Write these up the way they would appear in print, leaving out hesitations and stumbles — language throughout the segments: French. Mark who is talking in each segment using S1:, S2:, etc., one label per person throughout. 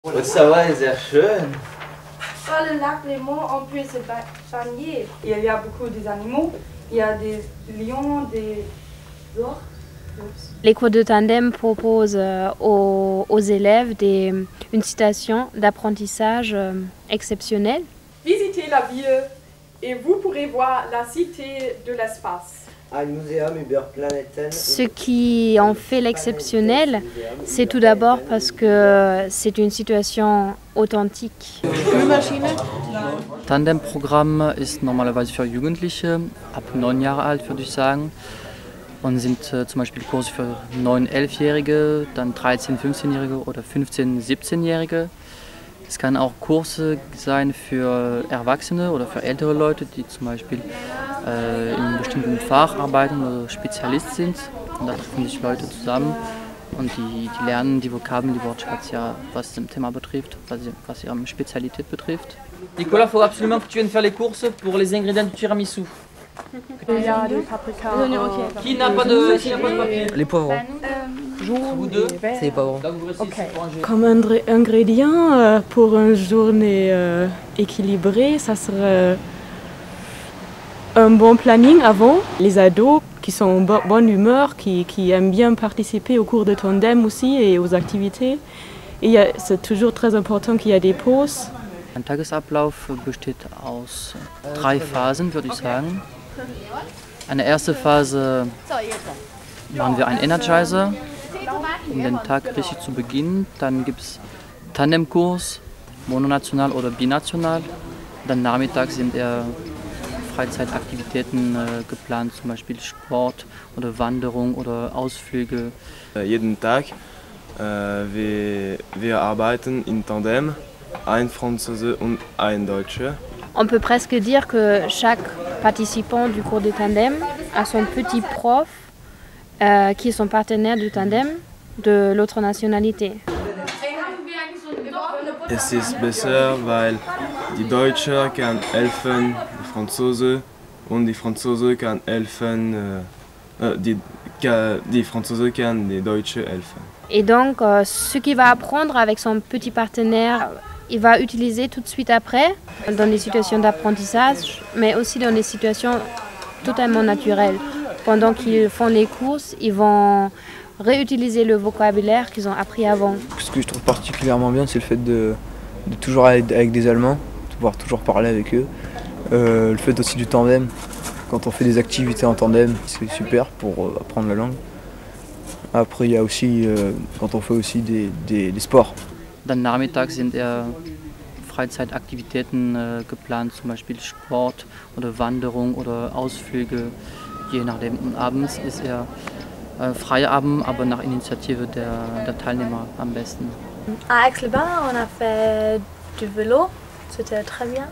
S1: Ça va, sehr schön.
S2: Sur le lac Léman, on peut se baigner. Il y a beaucoup d'animaux. Il y a des lions, des ours.
S3: Les cours de tandem proposent aux élèves une situation d'apprentissage exceptionnelle.
S4: Visitez la ville et vous pourrez voir la cité de l'espace.
S1: Ein Museum über Planeten.
S3: Ce qui en fait l'exceptionnel, c'est tout d'abord parce que c'est une situation authentique.
S5: Tandemprogramm ist normalerweise für Jugendliche, ab 9 Jahre alt würde ich sagen. Und sind zum Beispiel Kurse für 9-, 11-Jährige, dann 13-, 15-Jährige oder 15-, 17-Jährige. Es kann auch Kurse sein für Erwachsene oder für ältere Leute, die zum Beispiel in einem bestimmten Fach arbeiten oder Spezialist sind. Und da treffen sich Leute zusammen und die lernen die Vokabeln, die Wortschatz, ja, was das Thema betrifft, was ihre Spezialität betrifft.
S6: Nicolas, il faut absolument que tu viennes faire les courses pour les ingrédients du tiramisu.
S4: Il y a des paprikas.
S6: Qui n'a pas de papier?
S5: Les poivrons.
S6: Vous deux?
S5: C'est les poivrons.
S6: Donc vous restez ici pour ranger.
S7: Comme ingrédient pour une journée équilibrée, ça serait un bon planning avant. Les ados qui sont en bonne humeur, qui aiment bien participer aux cours de tandem aussi et aux activités. Et c'est toujours très important qu'il y ait des pauses.
S5: Ein Tagesablauf besteht aus 3 Phasen, würde ich sagen. Eine erste Phase machen wir einen Energizer, um den Tag richtig zu beginnen. Dann gibt es Tandemkurs, mononational oder binational. Dann nachmittags sind eher Freizeitaktivitäten geplant, zum Beispiel Sport oder Wanderung oder Ausflüge.
S8: Jeden Tag wir arbeiten in Tandem, ein Franzose und ein Deutscher.
S3: On peut presque dire que chaque participant du cours de tandem a son petit prof qui est son partenaire du tandem de l'autre nationalité.
S8: Es ist besser, weil die Deutsche kann helfen, die Franzose und die Franzose kann helfen, die Franzose kann die Deutsche helfen.
S3: Et donc, ce qu'il va apprendre avec son petit partenaire, il va utiliser tout de suite après dans des situations d'apprentissage, mais aussi dans des situations totalement naturelles. Pendant qu'ils font les courses, ils vont réutiliser le vocabulaire qu'ils ont appris avant.
S9: Ce que je trouve particulièrement bien, c'est le fait de toujours aller avec des Allemands, de pouvoir toujours parler avec eux. Le fait aussi du tandem, quand on fait des activités en tandem, c'est super pour apprendre la langue. Après, il y a aussi, quand on fait aussi des sports.
S5: Dann nachmittags sind eher Freizeitaktivitäten geplant, zum Beispiel Sport oder Wanderung oder Ausflüge, je nachdem. Und abends ist eher Feierabend, aber nach Initiative der Teilnehmer am besten.
S2: À Aix-les-Bains, on a fait du vélo, c'était très bien,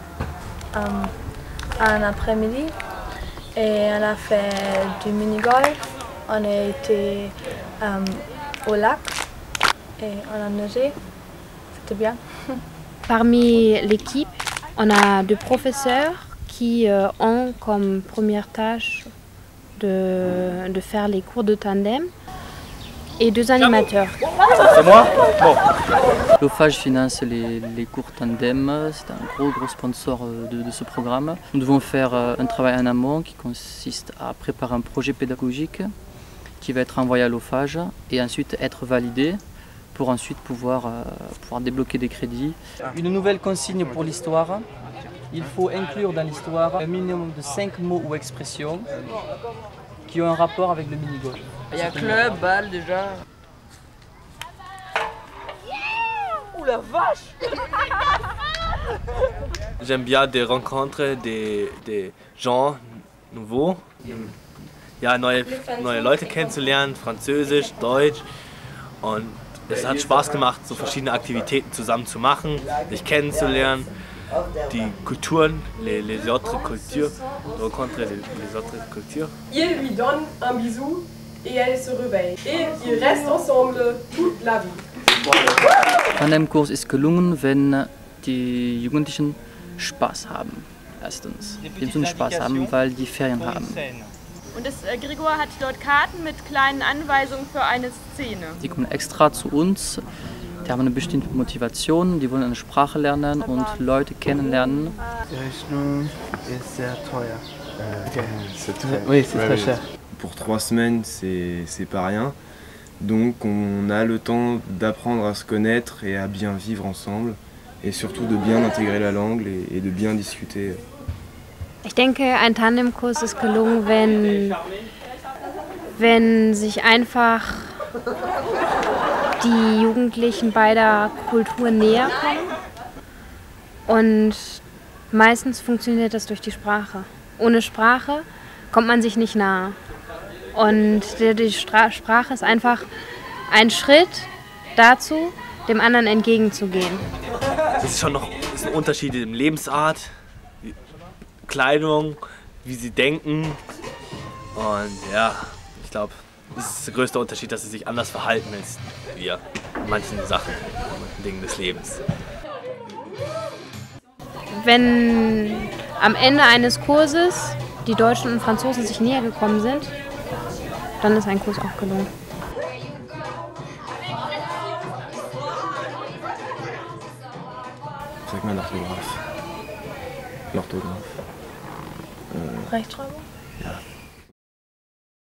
S2: un après-midi. Et on a fait du mini-golf, on a été au lac et on a nagé, c'était bien.
S3: Parmi l'équipe, on a 2 professeurs qui ont comme première tâche de faire les cours de tandem et 2 animateurs.
S6: C'est moi? Bon.
S5: L'OFAGE finance les cours tandem, c'est un gros sponsor de ce programme. Nous devons faire un travail en amont qui consiste à préparer un projet pédagogique qui va être envoyé à l'OFAGE et ensuite être validé pour ensuite pouvoir débloquer des crédits.
S6: Une nouvelle consigne pour l'histoire. Il faut inclure dans l'histoire un minimum de 5 mots ou expressions qui ont un rapport avec le mini-golf. Il y a club, balle déjà. Ouh la vache!
S10: J'aime bien de rencontrer des gens nouveaux. Ja, neue Leute kennenzulernen, Französisch, Deutsch. Und es hat Spaß gemacht, so verschiedene Aktivitäten zusammen zu machen, sich kennenzulernen, die Kulturen, les autres cultures, rencontrer les autres cultures.
S4: Il lui donne un bisou et elle se réveille. Et ils restent ensemble toute la vie.
S5: Der Tandemkurs ist gelungen, wenn die Jugendlichen Spaß haben. Erstens. Die müssen Spaß haben, weil die Ferien haben.
S11: Und Gregor hat dort Karten mit kleinen Anweisungen für eine Szene.
S5: Die kommen extra zu uns. Die haben eine bestimmte Motivation, die wollen eine Sprache lernen und Leute kennenlernen.
S1: Die Rechnung ist sehr teuer.
S12: Oui, c'est très cher.
S8: Pour 3 semaines, c'est pas rien. Donc on a le temps d'apprendre à se connaître et à bien vivre ensemble. Et surtout de bien intégrer la langue et de bien discuter.
S3: Ich denke, ein Tandemkurs ist gelungen, wenn sich einfach die Jugendlichen beider Kulturen näher kommen. Und meistens funktioniert das durch die Sprache. Ohne Sprache kommt man sich nicht nahe. Und die Sprache ist einfach ein Schritt dazu, dem anderen entgegenzugehen.
S10: Es ist schon noch ein Unterschied in Lebensart, Kleidung, wie sie denken. Und ja, ich glaube, das ist der größte Unterschied, dass sie sich anders verhalten als wir in manchen Sachen, in manchen Dingen des Lebens.
S3: Wenn am Ende eines Kurses die Deutschen und Franzosen sich näher gekommen sind, dann ist ein Kurs auch gelungen.
S8: Sag mal l'orthographe. L'orthographe.
S2: Rechtschreibung?
S8: Ja.